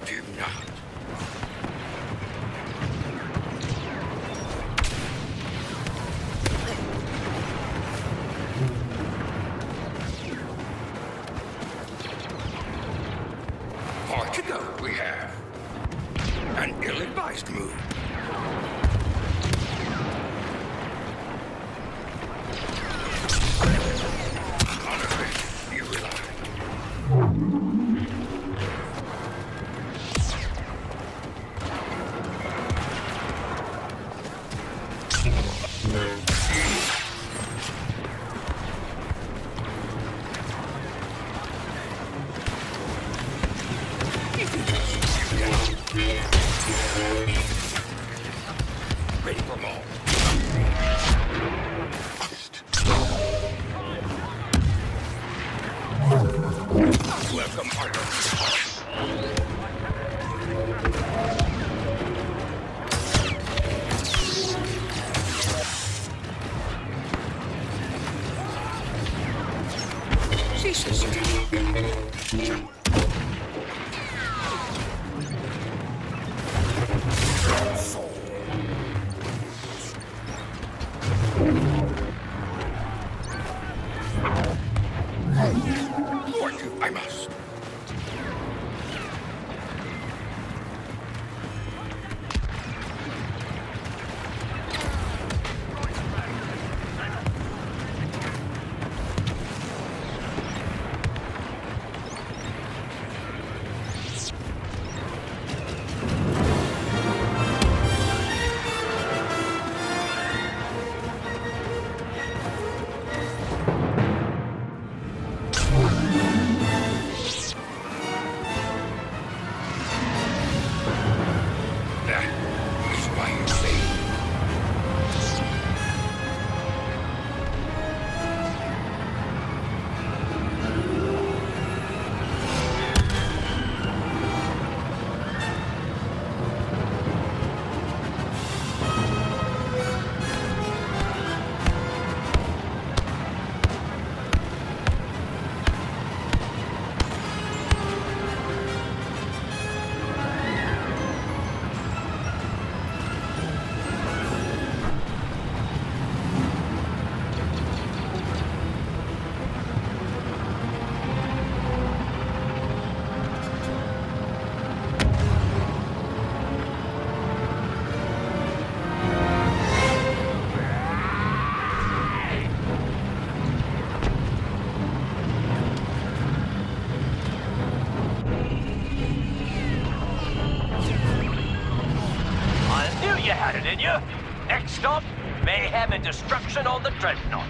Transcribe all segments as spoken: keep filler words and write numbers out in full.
do not. Far to go, we have. An ill-advised move. Ready for more. Welcome, Arthur. Jesus. Warn you, I must. You had it in you. Next stop, mayhem and destruction on the Dreadnought.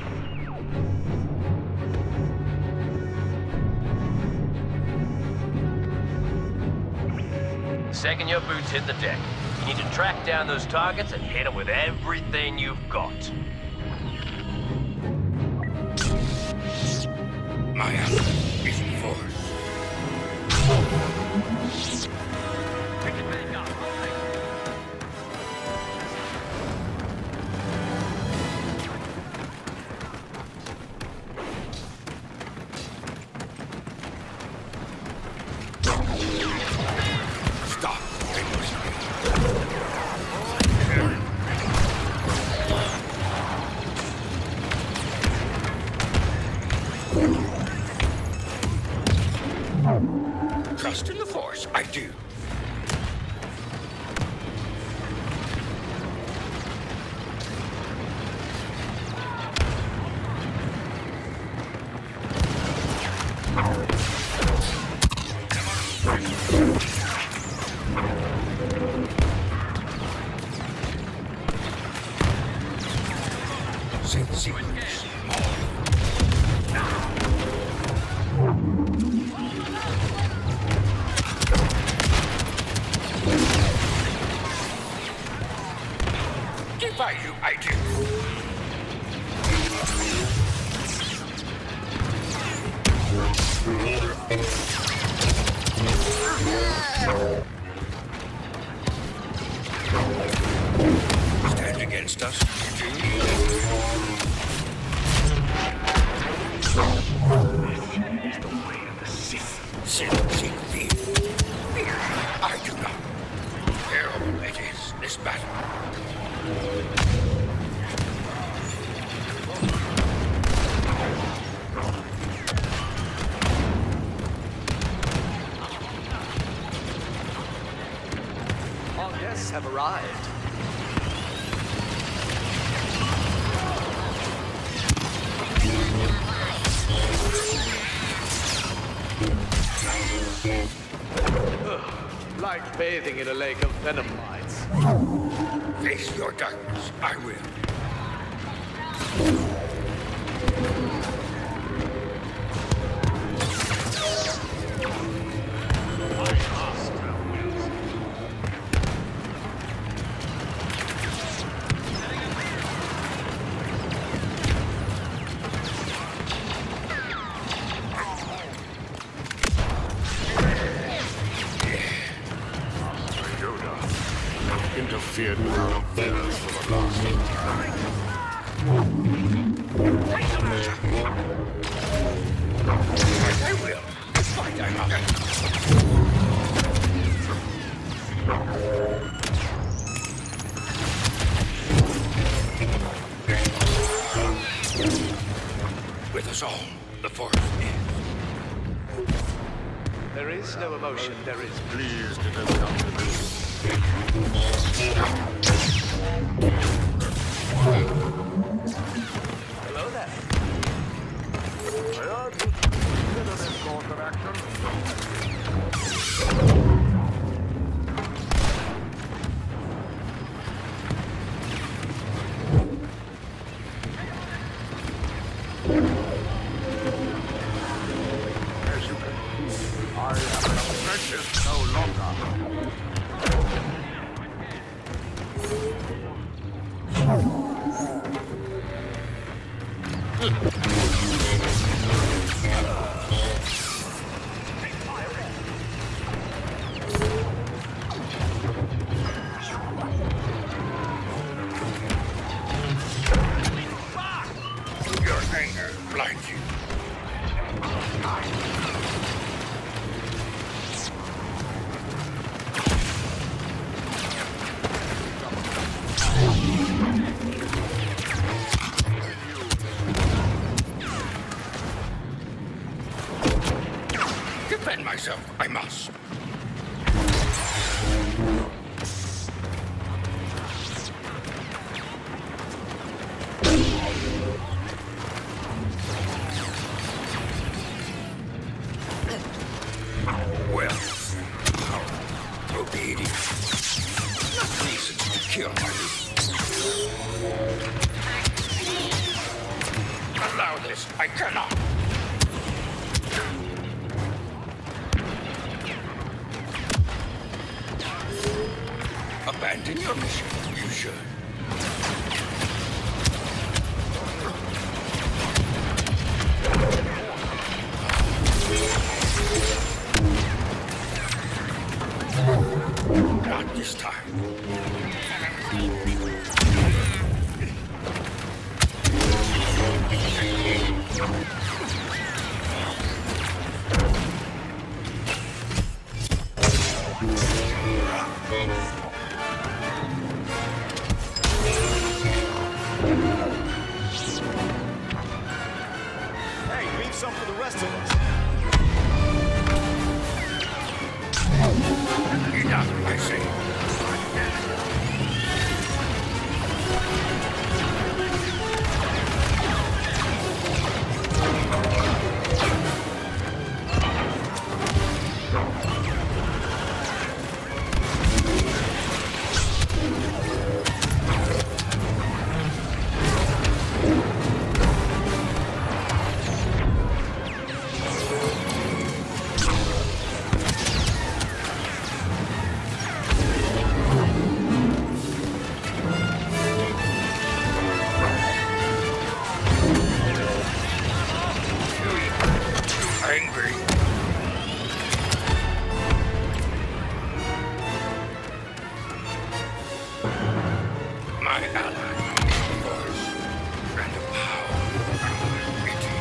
Second your boots hit the deck, you need to track down those targets and hit them with everything you've got. My ally is in force. Trust in the Force, I do. Say the secrets. By you, I do. Stand against us, you do. This is the way of the Sith. Sith, Sith, Sith. I do not. Terrible it is, this battle. Our guests have arrived. Like bathing in a lake of venom mites. Face your darkness, I will. Interfered with our affairs for the last time. I will. Fight, I must. With us all, the force is. There is no emotion, there is. Pleased it has come to this. Hello there. Well, consider this course of action. As you can see, I am an apprentice no longer. Your anger blinds you. Defend myself, I must. Well, obedience. Not reason to kill my Allow this, I cannot. Abandon your mission, you should. Not this time. Hey, leave some for the rest of us. Enough, I say. Angry. My ally, force, and the power are waiting.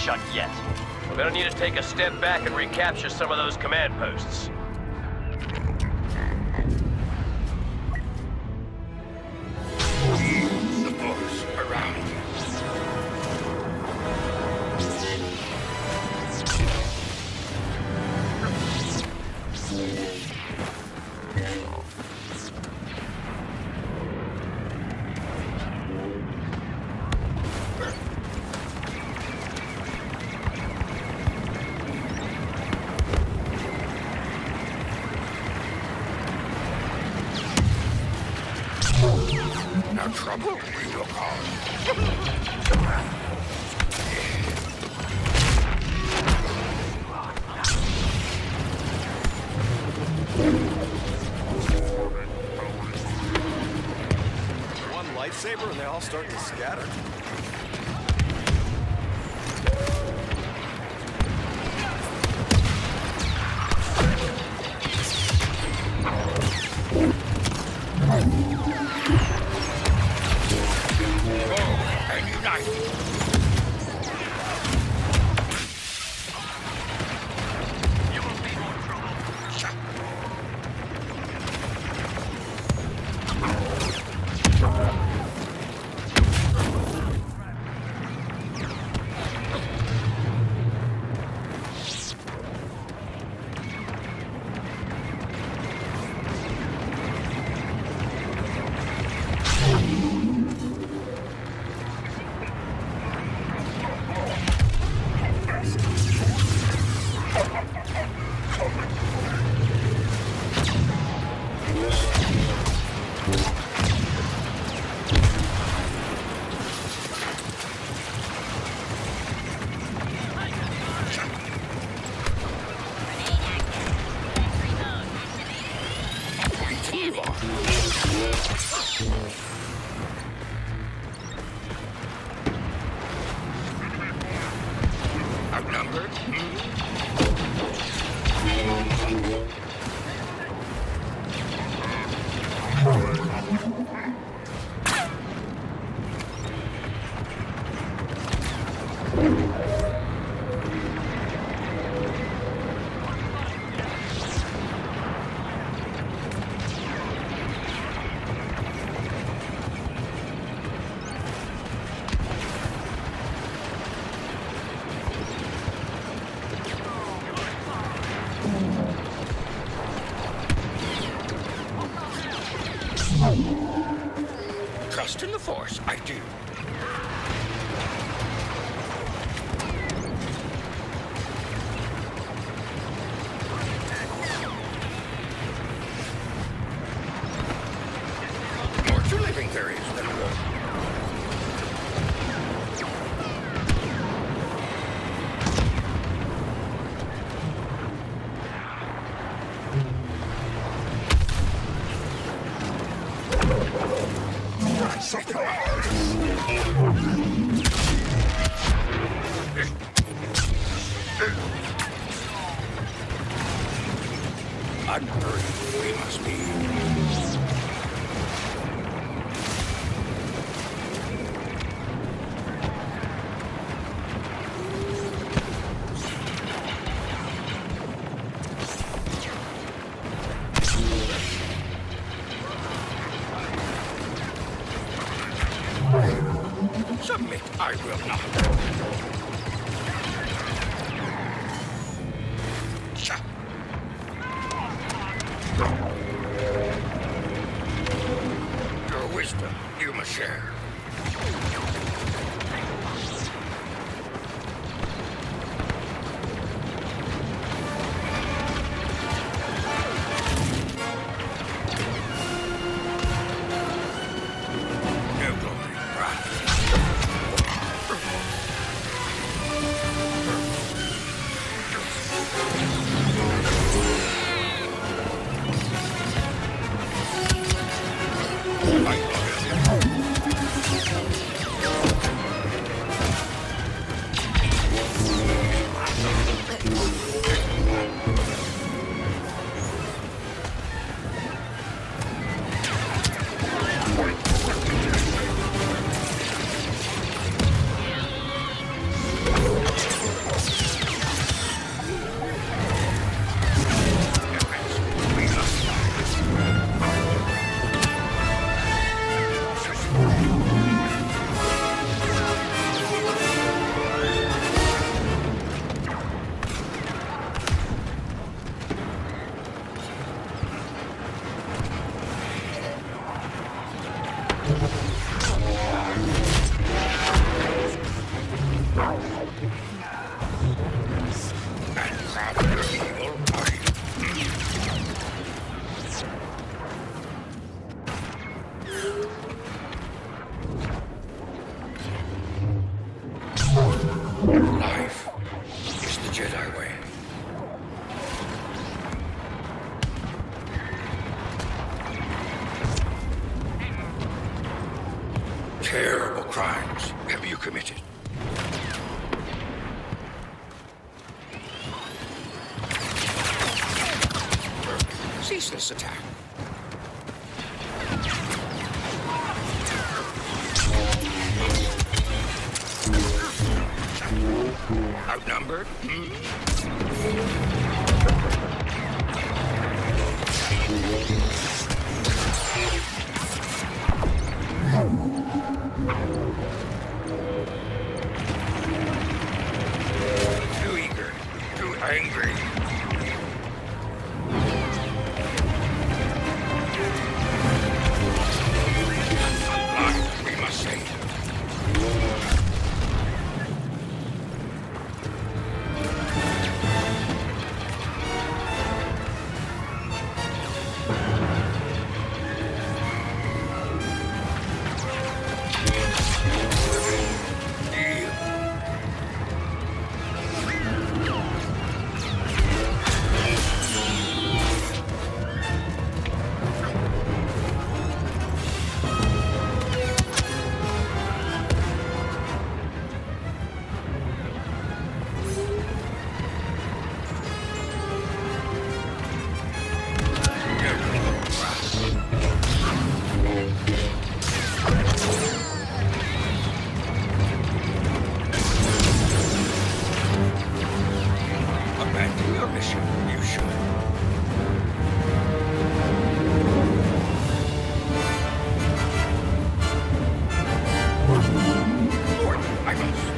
shut yet. We're gonna need to take a step back and recapture some of those command posts. The force around you. Now trouble we will cause. One lightsaber and they all start to scatter. And unite. You will be more trouble. Outnumbered? Trust in the Force, I do. More to living there is than war. Unhurried we must be. Submit, I will not. Cha. Jedi way. Terrible crimes have you committed? Cease this attack. Outnumbered? Hmm? Too eager, too angry. Life we must save. Abandon your mission, you should. Lord, I must.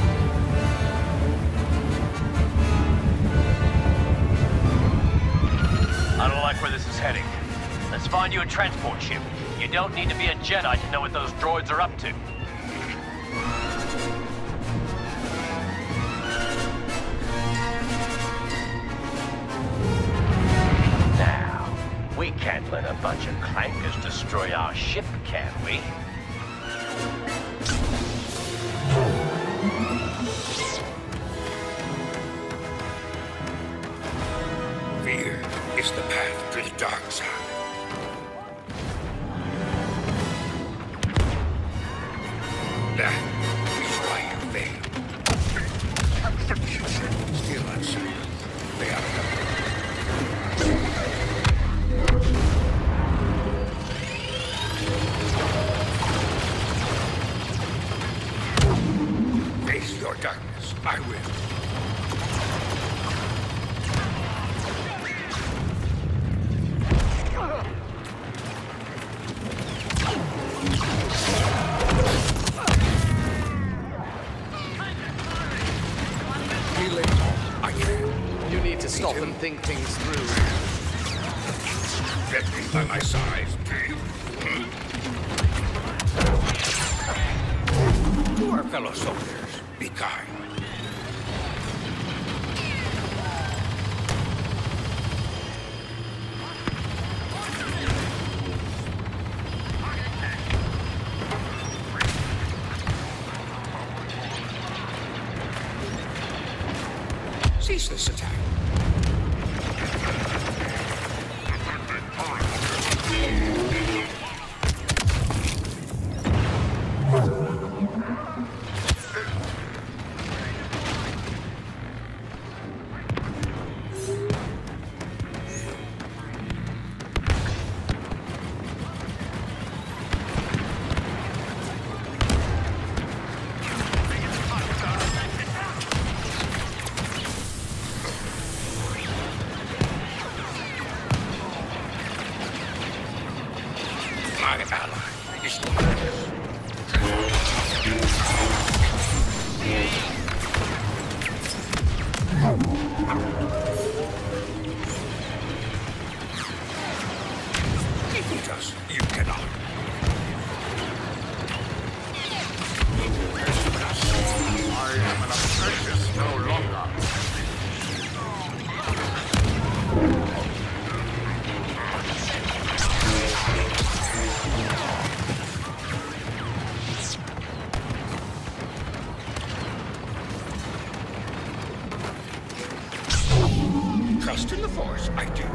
I don't like where this is heading. Let's find you a transport ship. You don't need to be a Jedi to know what those droids are up to. Now, we can't let a bunch of clankers destroy our ship, can we? Fear is the path to the dark side. That is why you failed. Still unsafe. They outnumbered. Face your darkness. I will. I can. You need to stop and think things through. Get me by my side. To our fellow soldiers, be kind. Cease this attack. My ally is defeat us. You cannot. I am an apprentice no longer. trust in the Force, I do.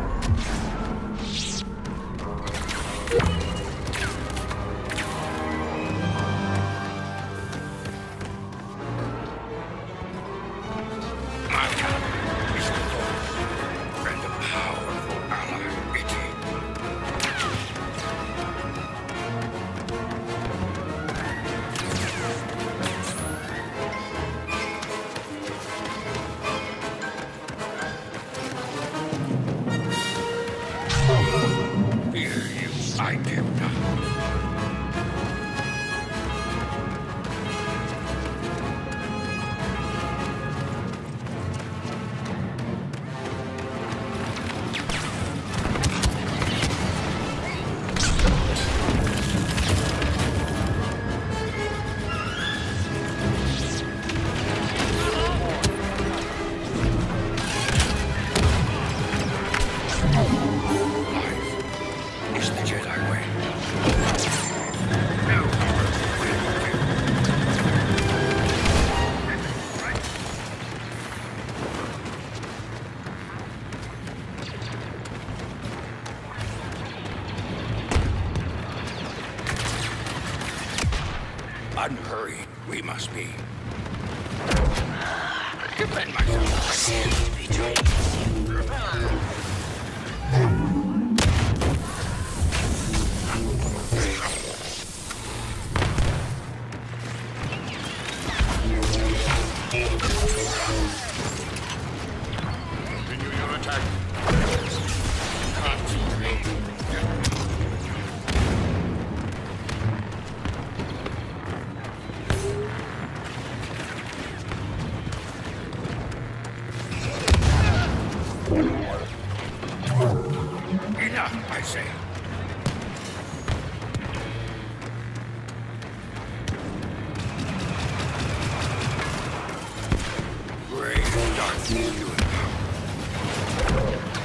My ally is the Force, and a powerful ally it is. Fear you, I do not. Is the Jedi way. No harm will do. Unhurried we must be. Defend myself. I can't betray you. Continue your attack. Concentrate. Enough, I say. Brave darkness you empower.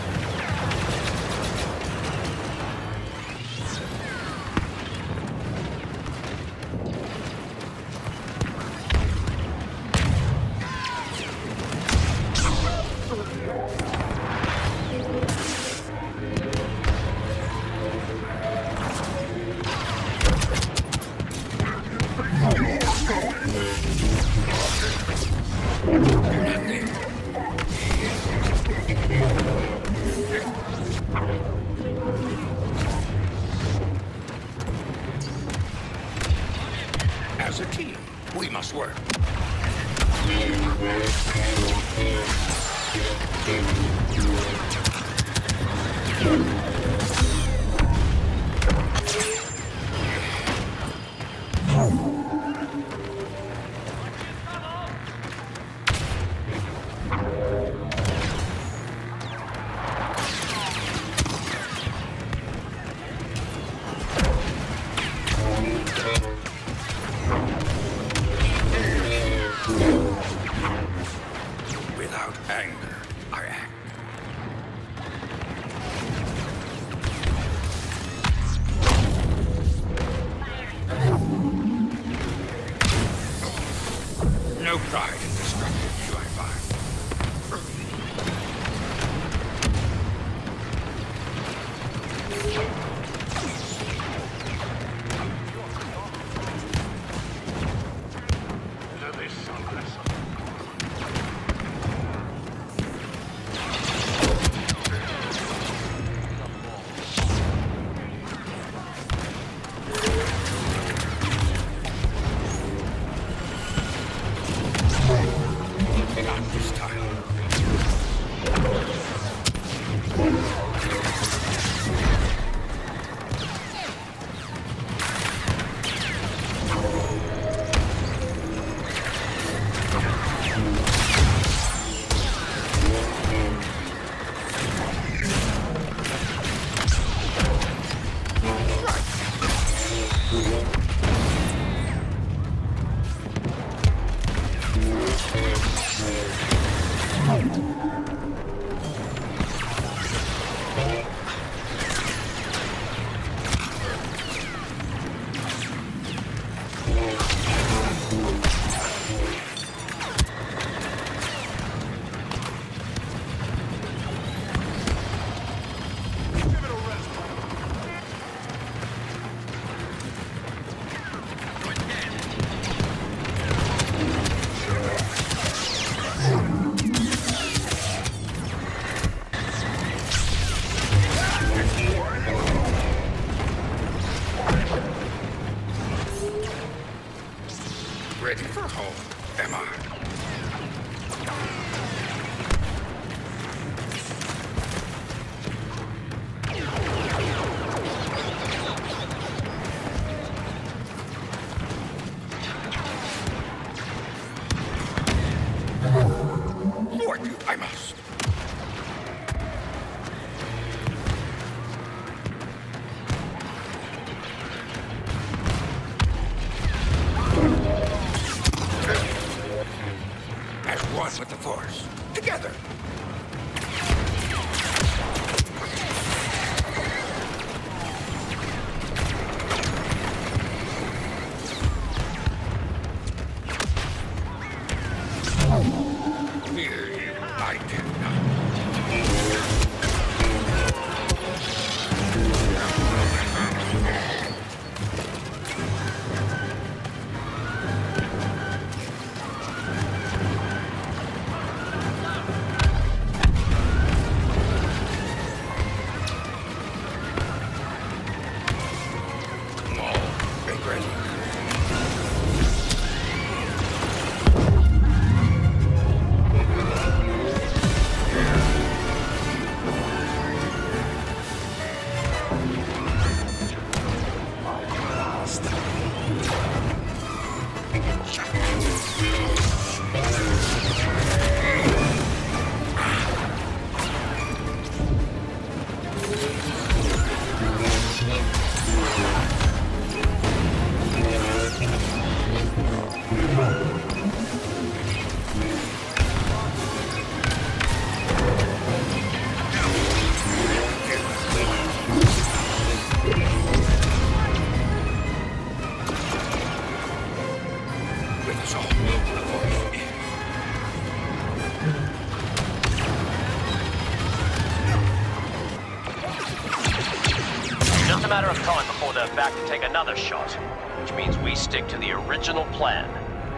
As a team, we must work. Without anger, I act. No pride in destruction, do I find. Not this time. trust. As one with the Force. Together. Fear you, I did Just a matter of time before they're back to take another shot, which means we stick to the original plan.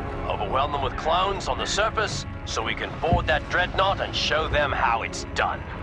Overwhelm them with clones on the surface, so we can board that dreadnought and show them how it's done.